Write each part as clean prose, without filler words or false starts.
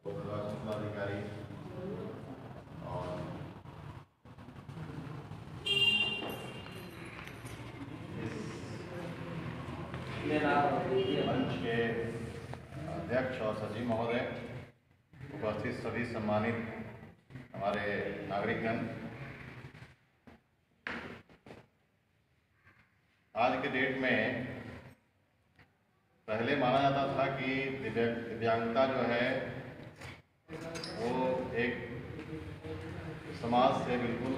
निर्वाचन पदाधिकारी और इस मंच के अध्यक्ष और सचिव महोदय, उपस्थित सभी सम्मानित हमारे नागरिकगण, आज के डेट में पहले माना जाता था कि दिव्यांगता जो है वो एक समाज से बिल्कुल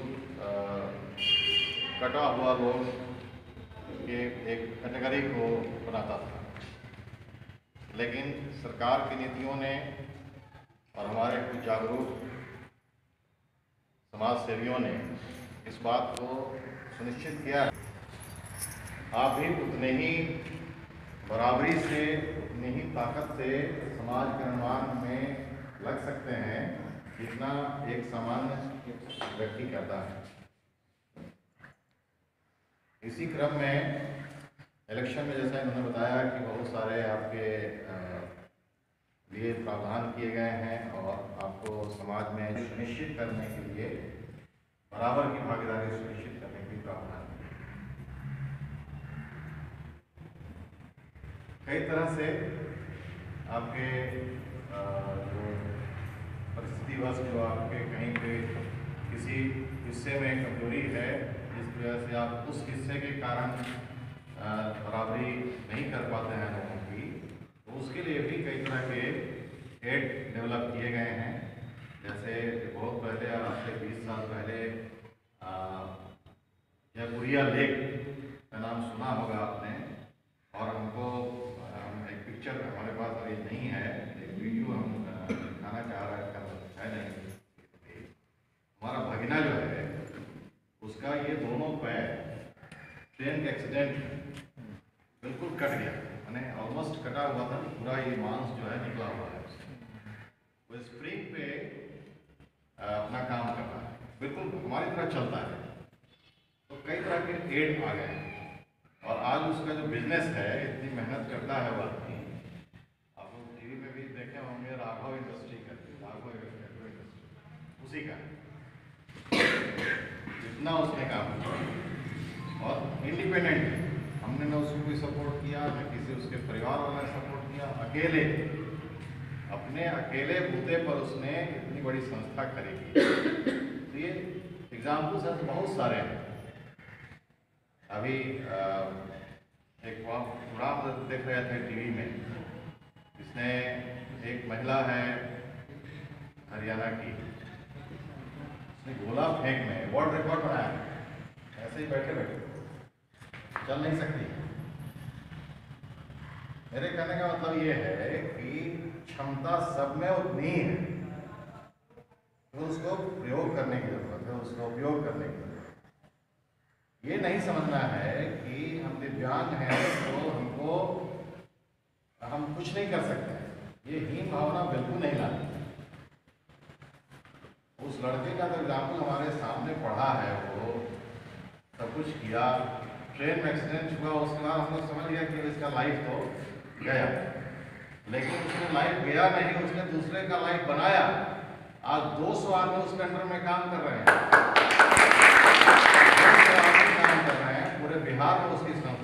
कटा हुआ लोग के एक कैटेगरी को बनाता था, लेकिन सरकार की नीतियों ने और हमारे कुछ जागरूक समाज सेवियों ने इस बात को सुनिश्चित किया है। आप भी उतने ही बराबरी से, उतनी ही ताकत से समाज के निर्माण में लग सकते हैं जितना एक सामान्य व्यक्ति करता है। इसी क्रम में इलेक्शन में जैसा इन्होंने बताया कि बहुत सारे आपके लिए प्रावधान किए गए हैं और आपको समाज में सुनिश्चित करने के लिए बराबर की भागीदारी सुनिश्चित करने के प्रावधान कई तरह से आपके जो परिस्थितिवश जो आपके कहीं पे किसी हिस्से में कमजोरी है, जिस वजह से आप उस हिस्से के कारण बराबरी नहीं कर पाते हैं लोगों की, तो उसके लिए भी कई तरह के एड डेवलप किए गए हैं। जैसे बहुत पहले, आज से 20 साल पहले जयपुरिया लेक का नाम सुना होगा आपने, और हमको एक पिक्चर हमारे पास अभी नहीं है, एक वीडियो हम दिखाना चाह रहे है नहीं। हमारा भगिना जो है उसका ये दोनों पैर ट्रेन के एक्सीडेंट बिल्कुल कट गया, मैंने ऑलमोस्ट कटा हुआ था, पूरा ये मांस जो है निकला हुआ है। वो स्प्रिंग पे अपना काम कर रहा है, बिल्कुल हमारी तरह चलता है। तो कई तरह के एड आ गए और आज उसका जो बिजनेस है, इतनी मेहनत करता है वो आदमी। आप लोग टीवी में भी देखे होंगे, राघव इंडस्ट्री का, राघव इंडस्ट्री उसी का इतना उसने काम किया और इंडिपेंडेंट, हमने ना उसको कोई सपोर्ट किया, न किसी उसके परिवार वालों ने सपोर्ट किया, अकेले अपने अकेले बूते पर उसने इतनी बड़ी संस्था खड़ी की। तो ये एग्जाम्पल्स हैं, बहुत सारे हैं। अभी एक प्रोग्राम देख रहे थे टीवी में, इसने एक महिला है हरियाणा की, उसने गोला फेंक में वर्ल्ड रिकॉर्ड बनाया, ऐसे ही बैठे बैठे, चल नहीं सकती। मेरे कहने का मतलब ये है कि क्षमता सब में उतनी है, तो उसको प्रयोग करने की जरूरत है, उसका उपयोग करने की जरूरत है। ये नहीं समझना है कि हम दिव्यांग हैं तो हम कुछ नहीं कर सकते हैं, ये हीन भावना बिल्कुल नहीं लानी। उस लड़के का तो एग्जाम्पल हमारे सामने पड़ा है, वो सब कुछ किया, ट्रेन में एक्सीडेंट हुआ, उसके बाद हम लोग समझ गया कि इसका लाइफ तो गया, लेकिन उसने लाइफ गया नहीं, उसने दूसरे का लाइफ बनाया। आज 200 आदमी उसके अंडर में काम कर रहे हैं, पूरे बिहार में उसकी